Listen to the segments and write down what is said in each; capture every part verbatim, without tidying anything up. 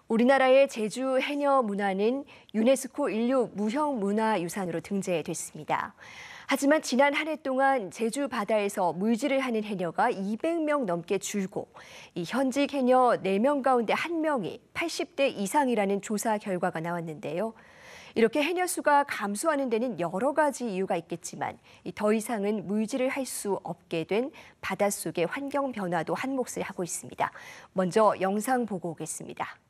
우리나라의 제주 해녀 문화는 유네스코 인류 무형문화유산으로 등재됐습니다. 하지만 지난 한 해 동안 제주 바다에서 물질을 하는 해녀가 이백 명 넘게 줄고 이 현직 해녀 네 명 가운데 한 명이 팔십 대 이상이라는 조사 결과가 나왔는데요. 이렇게 해녀 수가 감소하는 데는 여러 가지 이유가 있겠지만 더 이상은 물질을 할 수 없게 된 바닷속의 환경 변화도 한 몫을 하고 있습니다. 먼저 영상 보고 오겠습니다.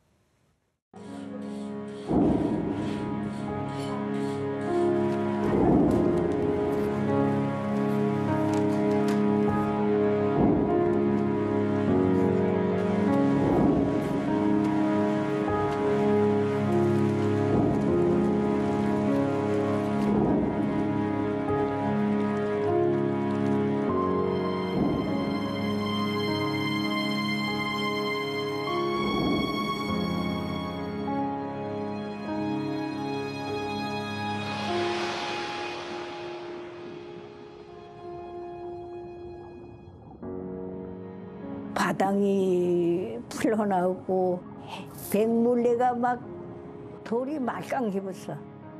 바닥이 풀려나오고 백물레가 막 돌이 말짱 집었어.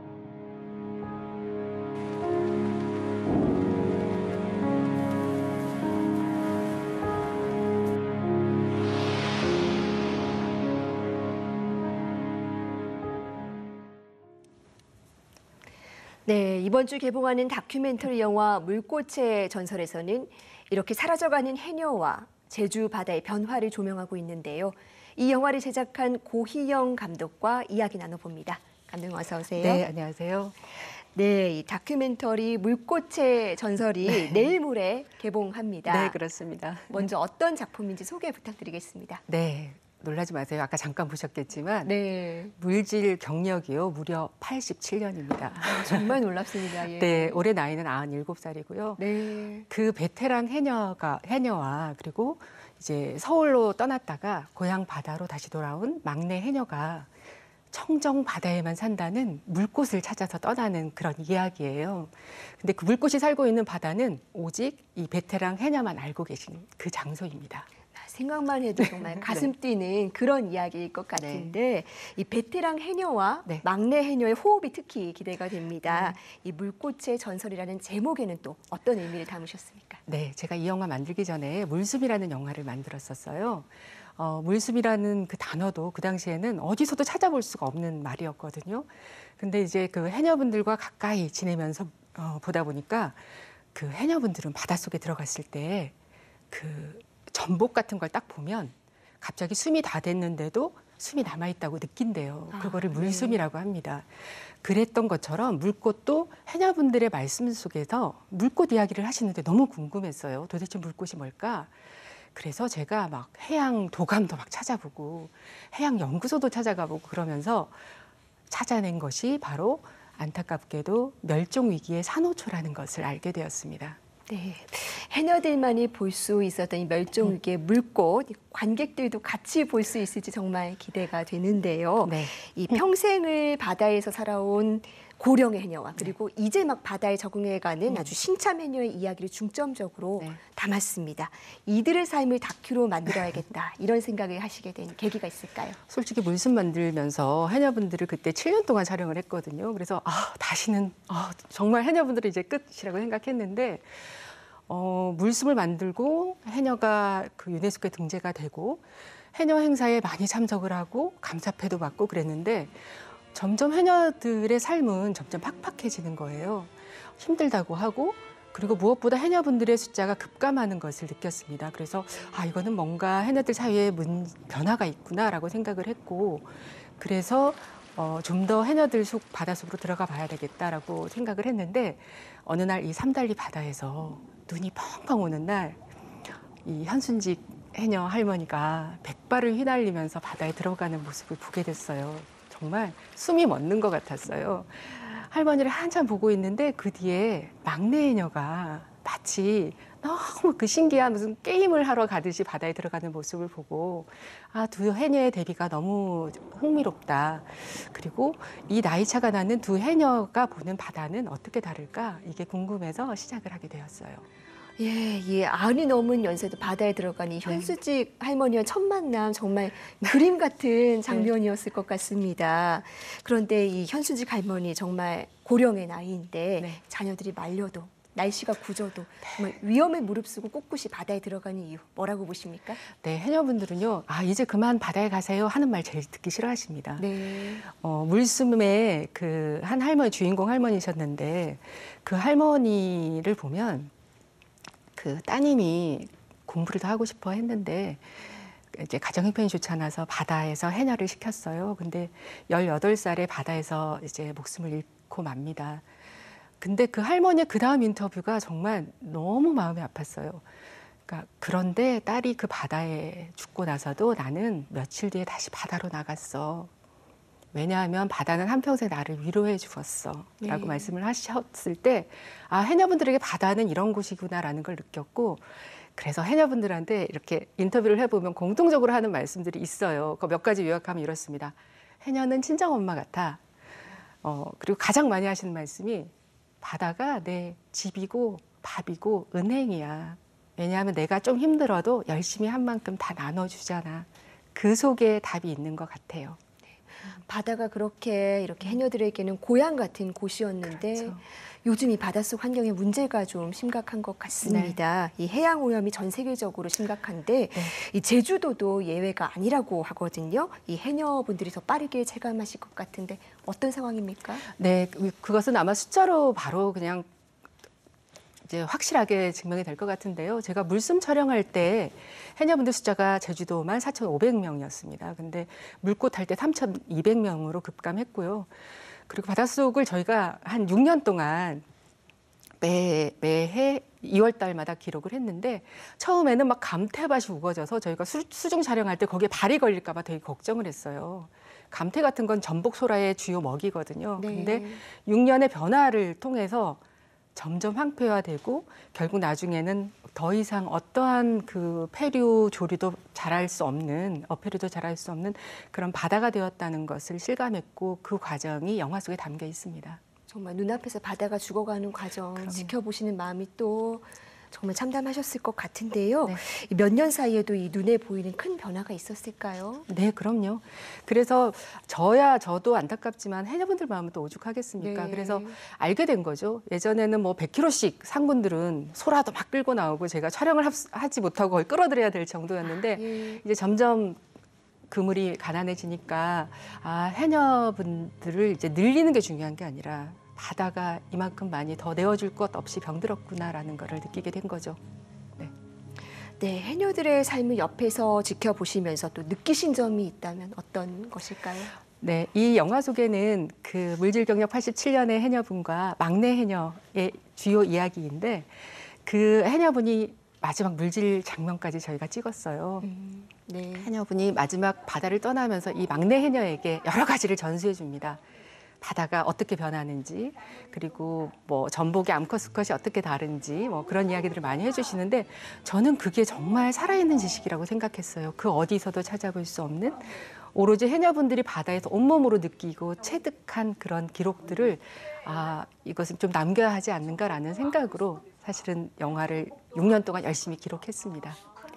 네, 이번 주 개봉하는 다큐멘터리 영화 물꽃의 전설에서는 이렇게 사라져가는 해녀와 제주 바다의 변화를 조명하고 있는데요. 이 영화를 제작한 고희영 감독과 이야기 나눠봅니다. 감독님 어서 오세요. 네, 안녕하세요. 네, 이 다큐멘터리 물꽃의 전설이 네. 내일 모레 개봉합니다. 네, 그렇습니다. 먼저 어떤 작품인지 소개 부탁드리겠습니다. 네, 놀라지 마세요. 아까 잠깐 보셨겠지만 네. 물질 경력이요, 무려 팔십칠 년입니다. 아, 정말 놀랍습니다. 예. 네, 올해 나이는 구십칠 살이고요. 네. 그 베테랑 해녀가 해녀와 그리고 이제 서울로 떠났다가 고향 바다로 다시 돌아온 막내 해녀가 청정 바다에만 산다는 물꽃을 찾아서 떠나는 그런 이야기예요. 근데 그 물꽃이 살고 있는 바다는 오직 이 베테랑 해녀만 알고 계신 그 장소입니다. 생각만 해도 정말 가슴 네. 뛰는 그런 이야기일 것 같은데 네. 이 베테랑 해녀와 네. 막내 해녀의 호흡이 특히 기대가 됩니다. 네. 이 물꽃의 전설이라는 제목에는 또 어떤 의미를 담으셨습니까? 네, 제가 이 영화 만들기 전에 물숨이라는 영화를 만들었었어요. 어, 물숨이라는 그 단어도 그 당시에는 어디서도 찾아볼 수가 없는 말이었거든요. 근데 이제 그 해녀분들과 가까이 지내면서 어, 보다 보니까 그 해녀분들은 바닷속에 들어갔을 때 그 전복 같은 걸 딱 보면 갑자기 숨이 다 됐는데도 숨이 남아있다고 느낀대요. 아, 그거를 네. 물숨이라고 합니다. 그랬던 것처럼 물꽃도 해녀분들의 말씀 속에서 물꽃 이야기를 하시는데 너무 궁금했어요. 도대체 물꽃이 뭘까? 그래서 제가 막 해양 도감도 막 찾아보고 해양 연구소도 찾아가보고 그러면서 찾아낸 것이 바로 안타깝게도 멸종 위기의 산호초라는 것을 알게 되었습니다. 네, 해녀들만이 볼 수 있었던 이 멸종 위기의 물꽃, 관객들도 같이 볼 수 있을지 정말 기대가 되는데요. 네. 이 평생을 바다에서 살아온 고령의 해녀와 그리고 네. 이제 막 바다에 적응해가는 아주 신참 해녀의 이야기를 중점적으로 네. 담았습니다. 이들의 삶을 다큐로 만들어야겠다 이런 생각을 하시게 된 계기가 있을까요? 솔직히 물숨 만들면서 해녀분들을 그때 칠 년 동안 촬영을 했거든요. 그래서 아 다시는 아, 정말 해녀분들은 이제 끝이라고 생각했는데 어, 물숨을 만들고 해녀가 그 유네스코에 등재가 되고 해녀 행사에 많이 참석을 하고 감사패도 받고 그랬는데 점점 해녀들의 삶은 점점 팍팍해지는 거예요. 힘들다고 하고 그리고 무엇보다 해녀분들의 숫자가 급감하는 것을 느꼈습니다. 그래서 아 이거는 뭔가 해녀들 사이에 문, 변화가 있구나라고 생각을 했고 그래서 어, 좀 더 해녀들 속 바닷속으로 들어가 봐야 되겠다라고 생각을 했는데 어느 날 이 삼달리 바다에서 눈이 펑펑 오는 날 이 현순직 해녀 할머니가 백발을 휘날리면서 바다에 들어가는 모습을 보게 됐어요. 정말 숨이 멎는 것 같았어요. 할머니를 한참 보고 있는데 그 뒤에 막내 해녀가 마치 너무 그 신기한 무슨 게임을 하러 가듯이 바다에 들어가는 모습을 보고 아, 두 해녀의 대비가 너무 흥미롭다. 그리고 이 나이 차가 나는 두 해녀가 보는 바다는 어떻게 다를까? 이게 궁금해서 시작을 하게 되었어요. 예, 이 아흔이 넘은 연세도 바다에 들어간 이 현수직 할머니와 첫 만남 정말 그림 같은 장면이었을 것 같습니다. 그런데 이 현수직 할머니 정말 고령의 나이인데 네. 자녀들이 말려도 날씨가 굳어도 정말 위험에 무릅쓰고 꿋꿋이 바다에 들어가는 이유 뭐라고 보십니까? 네, 해녀분들은요, 아, 이제 그만 바다에 가세요 하는 말 제일 듣기 싫어하십니다. 네. 어, 물숨에 그 한 할머니, 주인공 할머니셨는데 그 할머니를 보면 그 따님이 공부를 더 하고 싶어 했는데 이제 가정 형편이 좋지 않아서 바다에서 해녀를 시켰어요. 근데 열여덟 살에 바다에서 이제 목숨을 잃고 맙니다. 근데 그 할머니의 그 다음 인터뷰가 정말 너무 마음이 아팠어요. 그러니까 그런데 딸이 그 바다에 죽고 나서도 나는 며칠 뒤에 다시 바다로 나갔어. 왜냐하면 바다는 한평생 나를 위로해 주었어. 라고 네. 말씀을 하셨을 때, 아, 해녀분들에게 바다는 이런 곳이구나라는 걸 느꼈고, 그래서 해녀분들한테 이렇게 인터뷰를 해보면 공통적으로 하는 말씀들이 있어요. 그 몇 가지 요약하면 이렇습니다. 해녀는 친정엄마 같아. 어, 그리고 가장 많이 하시는 말씀이 바다가 내 집이고 밥이고 은행이야. 왜냐하면 내가 좀 힘들어도 열심히 한 만큼 다 나눠주잖아. 그 속에 답이 있는 것 같아요. 바다가 그렇게 이렇게 해녀들에게는 고향 같은 곳이었는데 그렇죠. 요즘 이 바닷속 환경에 문제가 좀 심각한 것 같습니다. 이 해양 오염이 전 세계적으로 심각한데 네. 이 제주도도 예외가 아니라고 하거든요. 이 해녀분들이 더 빠르게 체감하실 것 같은데 어떤 상황입니까? 네, 그- 그것은 아마 숫자로 바로 그냥 이제 확실하게 증명이 될 것 같은데요. 제가 물숨 촬영할 때 해녀분들 숫자가 제주도만 사천오백 명이었습니다. 근데 물꽃 할 때 삼천이백 명으로 급감했고요. 그리고 바닷속을 저희가 한 육 년 동안 매, 매해 이월 달마다 기록을 했는데 처음에는 막 감태밭이 우거져서 저희가 수, 수중 촬영할 때 거기에 발이 걸릴까 봐 되게 걱정을 했어요. 감태 같은 건 전복 소라의 주요 먹이거든요. 네. 근데 육 년의 변화를 통해서 점점 황폐화되고 결국 나중에는 더 이상 어떠한 그 폐류 조류도 자랄 수 없는 어패류도 자랄 수 없는 그런 바다가 되었다는 것을 실감했고 그 과정이 영화 속에 담겨 있습니다. 정말 눈앞에서 바다가 죽어가는 과정 그럼요. 지켜보시는 마음이 또 정말 참담하셨을 것 같은데요. 네. 몇 년 사이에도 이 눈에 보이는 큰 변화가 있었을까요? 네, 그럼요. 그래서 저야 저도 안타깝지만 해녀분들 마음은 또 오죽하겠습니까? 네. 그래서 알게 된 거죠. 예전에는 뭐 백 킬로그램씩 상분들은 소라도 막 끌고 나오고 제가 촬영을 합- 하지 못하고 거의 끌어들여야 될 정도였는데 예. 이제 점점 그물이 가난해지니까 아, 해녀분들을 이제 늘리는 게 중요한 게 아니라 바다가 이만큼 많이 더 내어줄 것 없이 병들었구나라는 거를 느끼게 된 거죠. 네, 해녀들의 삶을 옆에서 지켜보시면서 또 느끼신 점이 있다면 어떤 것일까요? 네, 이 영화 속에는 그 물질 경력 팔십칠 년의 해녀분과 막내 해녀의 주요 이야기인데 그 해녀분이 마지막 물질 장면까지 저희가 찍었어요. 음, 네. 해녀분이 마지막 바다를 떠나면서 이 막내 해녀에게 여러 가지를 전수해 줍니다. 바다가 어떻게 변하는지, 그리고 뭐 전복의 암컷 수컷이 어떻게 다른지, 뭐 그런 이야기들을 많이 해주시는데 저는 그게 정말 살아있는 지식이라고 생각했어요. 그 어디서도 찾아볼 수 없는 오로지 해녀분들이 바다에서 온몸으로 느끼고 체득한 그런 기록들을 아, 이것은 좀 남겨야 하지 않는가라는 생각으로 사실은 영화를 육 년 동안 열심히 기록했습니다.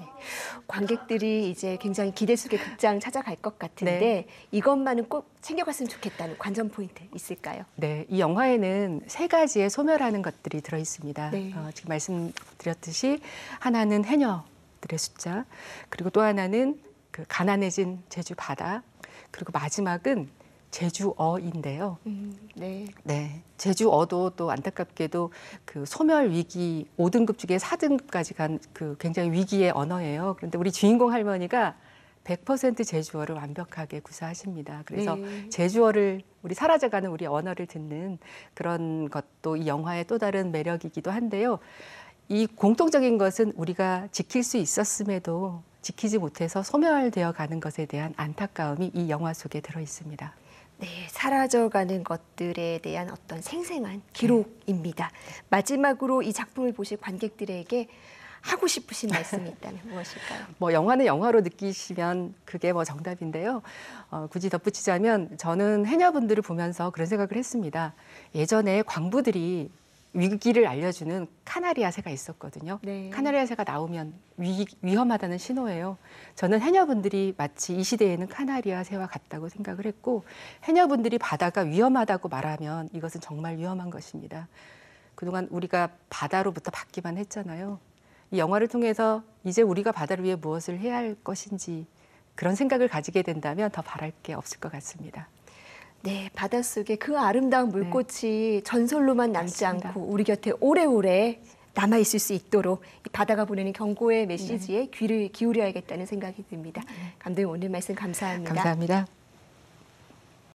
관객들이 이제 굉장히 기대 속에 극장 찾아갈 것 같은데 네. 이것만은 꼭 챙겨갔으면 좋겠다는 관전 포인트 있을까요? 네, 이 영화에는 세 가지의 소멸하는 것들이 들어 있습니다. 네. 어, 지금 말씀드렸듯이 하나는 해녀들의 숫자, 그리고 또 하나는 그 가난해진 제주 바다, 그리고 마지막은 제주어인데요. 음, 네. 네, 제주어도 또 안타깝게도 그 소멸 위기 오 등급 중에 사 등급까지 간 그 굉장히 위기의 언어예요. 그런데 우리 주인공 할머니가 백 퍼센트 제주어를 완벽하게 구사하십니다. 그래서 네. 제주어를 우리 사라져가는 우리 언어를 듣는 그런 것도 이 영화의 또 다른 매력이기도 한데요. 이 공통적인 것은 우리가 지킬 수 있었음에도 지키지 못해서 소멸되어 가는 것에 대한 안타까움이 이 영화 속에 들어 있습니다. 네, 사라져가는 것들에 대한 어떤 생생한 기록입니다. 마지막으로 이 작품을 보실 관객들에게 하고 싶으신 말씀이 있다면 무엇일까요? 뭐 영화는 영화로 느끼시면 그게 뭐 정답인데요. 어, 굳이 덧붙이자면 저는 해녀분들을 보면서 그런 생각을 했습니다. 예전에 광부들이 위기를 알려주는 카나리아 새가 있었거든요. 네. 카나리아 새가 나오면 위, 위험하다는 신호예요. 저는 해녀분들이 마치 이 시대에는 카나리아 새와 같다고 생각을 했고 해녀분들이 바다가 위험하다고 말하면 이것은 정말 위험한 것입니다. 그동안 우리가 바다로부터 받기만 했잖아요. 이 영화를 통해서 이제 우리가 바다를 위해 무엇을 해야 할 것인지 그런 생각을 가지게 된다면 더 바랄 게 없을 것 같습니다. 네, 바닷속에 그 아름다운 물꽃이 네. 전설로만 남지 맞습니다. 않고 우리 곁에 오래오래 남아있을 수 있도록 이 바다가 보내는 경고의 메시지에 네. 귀를 기울여야겠다는 생각이 듭니다. 감독님 오늘 말씀 감사합니다. 감사합니다.